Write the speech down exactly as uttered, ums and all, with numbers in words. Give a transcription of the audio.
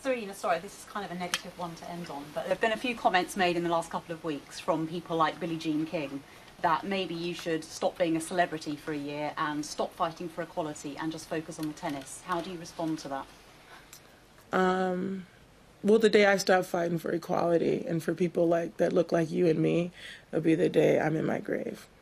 Serena, sorry, this is kind of a negative one to end on, but there have been a few comments made in the last couple of weeks from people like Billie Jean King that maybe you should stop being a celebrity for a year and stop fighting for equality and just focus on the tennis. How do you respond to that? Um, well, the day I stop fighting for equality and for people like that look like you and me will be the day I'm in my grave.